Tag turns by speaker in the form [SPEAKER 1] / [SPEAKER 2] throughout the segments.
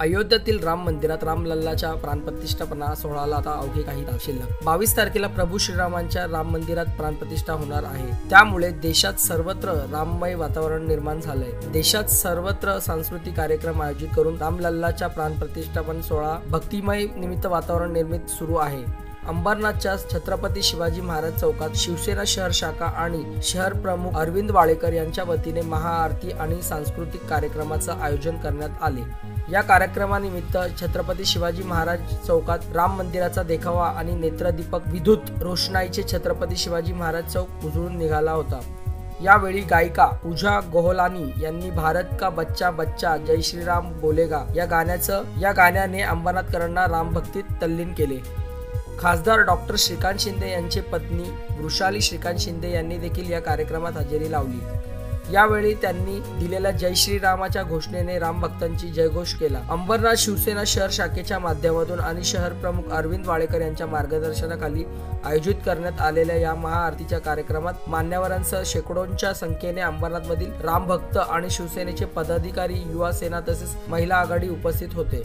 [SPEAKER 1] अयोध्येतील राम मंदिरात रामलल्लाच्या प्राणप्रतिष्ठापना सोहळ्याला आता अवघे काही तास शिल्लक। 22 तारखेला प्रभू श्रीरामांच्या राम मंदिरात प्राणप्रतिष्ठा होणार आहे। त्यामुळे देशात सर्वत्र राममय वातावरण निर्माण झालंय। देशात सर्वत्र सांस्कृतिक कार्यक्रम आयोजित करून रामलल्लाच्या प्राणप्रतिष्ठापन सोहळा भक्तिमय निमित्त वातावरण निर्मित सुरू आहे। अंबरनाथच्या छत्रपती शिवाजी महाराज चौकात शिवसेना शहर शाखा आणि शहर प्रमुख अरविंद वाळेकर यांच्या वतीने महाआरती आणि सांस्कृतिक कार्यक्रमाचं आयोजन करण्यात आले। या कार्यक्रमानिमित्त छत्रपती शिवाजी महाराज चौकात राम मंदिराचा देखावा आणि नेत्रदीपक विद्युत रोषणाईचे छत्रपती शिवाजी महाराज चौक उजळून निघाला होता। यावेळी गायिका पूजा गोहलानी यांनी भारत का बच्चा बच्चा जय श्रीराम बोलेगा या गाण्याने अंबरनाथकरांना रामभक्तीत तल्लीन केले। खासदार डॉक्टर श्रीकांत शिंदे यांची पत्नी वृषाली श्रीकांत शिंदे यांनी देखील या कार्यक्रमात हजेरी लावली। यावेळी त्यांनी दिलेल्या जय श्रीरामाच्या घोषणेने रामभक्तांची जयघोष केला। अंबरनाथ शिवसेना शहर शाखेच्या माध्यमातून आणि शहर प्रमुख अरविंद वाळेकर यांच्या मार्गदर्शनाखाली आयोजित करण्यात आलेल्या या महाआरतीच्या कार्यक्रमात मान्यवरांसह शेकडोंच्या संख्येने अंबरनाथमधील रामभक्त आणि शिवसेनेचे पदाधिकारी, युवा सेना तसेच महिला आघाडी उपस्थित होते।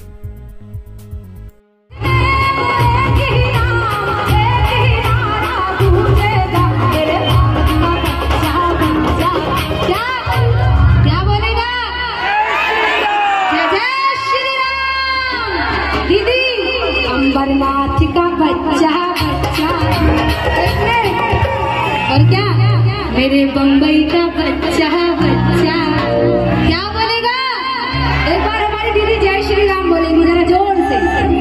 [SPEAKER 2] अंबरनाथ का बच्चा बच्चा और क्या मेरे बम्बई का बच्चा बच्चा क्या बोलेगा। एक बार हमारी दीदी जय श्री राम बोलेंगी जरा जोर से।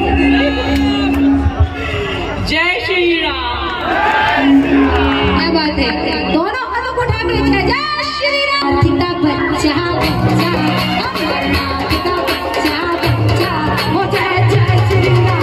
[SPEAKER 2] जय श्री राम। क्या बात है, दोनों हाथों को उठा के जय श्री राम। का बच्चा बच्चा अंबरनाथ का बच्चा बच्चा वो जय जय श्री राम।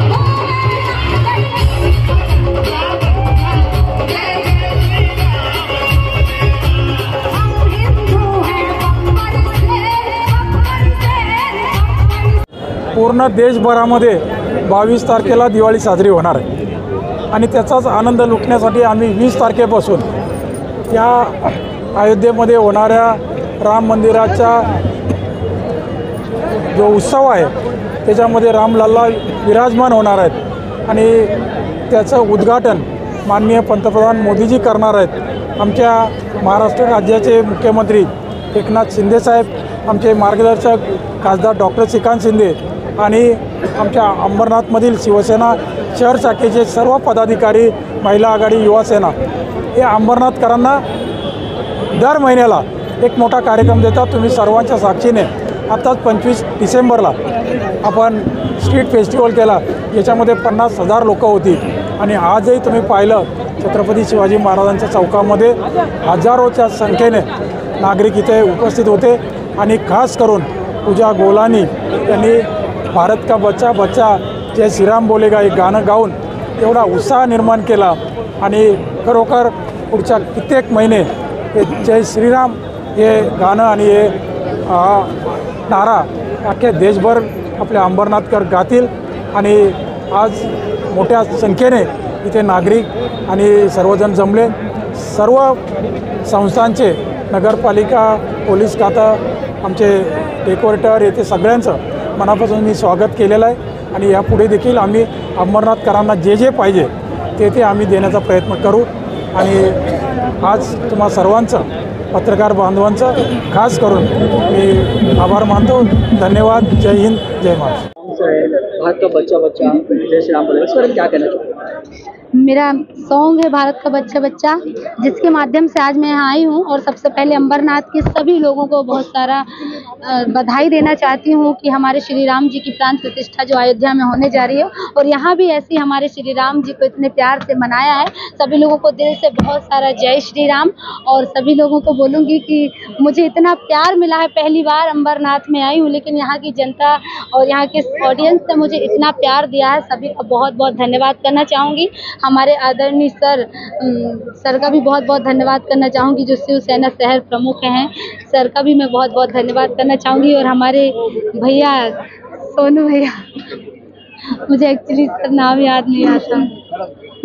[SPEAKER 3] पूर्ण देशभरामध्ये 22 तारखेला दिवाळी साजरी होणार आहे आणि त्याचाच आनंद लुटण्यासाठी आम्ही 20 तारखेपासून या अयोध्येमध्ये होणाऱ्या राम मंदिराचा जो उत्सव आहे त्याच्यामध्ये रामलल्ला विराजमान होणार आहेत आणि त्याचं उद्घाटन माननीय पंतप्रधान मोदीजी करणार आहेत। आमच्या महाराष्ट्र राज्याचे मुख्यमंत्री एकनाथ शिंदे साहेब, आमचे मार्गदर्शक खासदार डॉक्टर श्रीकांत शिंदे आणि आमच्या अंबरनाथमधील शिवसेना शहर शाखेचे सर्व पदाधिकारी, महिला आघाडी, युवा सेना हे अंबरनाथकरांना दर महिन्याला एक मोठा कार्यक्रम देतात। तुम्ही सर्वांच्या साक्षीने आताच 25 डिसेंबरला आपण स्ट्रीट फेस्टिवल केला, याच्यामध्ये 50,000 लोक होती आणि आजही तुम्ही पाहिलं छत्रपती शिवाजी महाराजांच्या चौकामध्ये हजारोच्या संख्येने नागरिक इथे उपस्थित होते आणि खास करून पूजा गोलानी यांनी भारत का बच्चा बच्चा जय श्रीराम बोलेगा हे गाणं गाऊन एवढा उत्साह निर्माण केला आणि खरोखर पुढच्या कित्येक महिने हे जय श्रीराम हे गाणं आणि हे नारा अख्ख्या देशभर आपले अंबरनाथकर गातील आणि आज मोठ्या संख्येने इथे नागरिक आणि सर्वजण जमले। सर्व संस्थांचे, नगरपालिका, पोलीस खातं, आमचे डेकोरेटर येथे सगळ्यांचं मनापासून मी स्वागत केलेलं आहे आणि यापुढे देखील आम्ही अंबरनाथकरांना जे जे पाहिजे ते आम्ही देण्याचा प्रयत्न करू आणि आज तुम्हा सर्वांचं, पत्रकार बांधवांचं खास करून मी आभार मानतो। धन्यवाद। जय हिंद, जय महाराष्ट्र।
[SPEAKER 1] भारत का बच्चा बच्चा जय श्री राम बोलेगा, इस पर क्या कहना चाहते हैं?
[SPEAKER 2] मेरा सॉन्ग है भारत का बच्चा बच्चा, जिसके माध्यम से आज मैं यहाँ आई हूँ और सबसे पहले अंबरनाथ के सभी लोगों को बहुत सारा बधाई देना चाहती हूँ कि हमारे श्री राम जी की प्राण प्रतिष्ठा जो अयोध्या में होने जा रही है और यहाँ भी ऐसी हमारे श्री राम जी को इतने प्यार से मनाया है। सभी लोगों को दिल से बहुत सारा जय श्री राम और सभी लोगों को बोलूँगी कि मुझे इतना प्यार मिला है, पहली बार अंबरनाथ में आई हूँ लेकिन यहाँ की जनता और यहाँ के ऑडियंस ने मुझे इतना प्यार दिया है, सभी का बहुत बहुत धन्यवाद करना चाहूँगी। हमारे आदरणीय सर का भी बहुत बहुत धन्यवाद करना चाहूँगी जो शिवसेना शहर प्रमुख हैं, सर का भी मैं बहुत बहुत धन्यवाद करना चाहूँगी। और हमारे भैया सोनू भैया, मुझे एक्चुअली इसका नाम याद नहीं आता।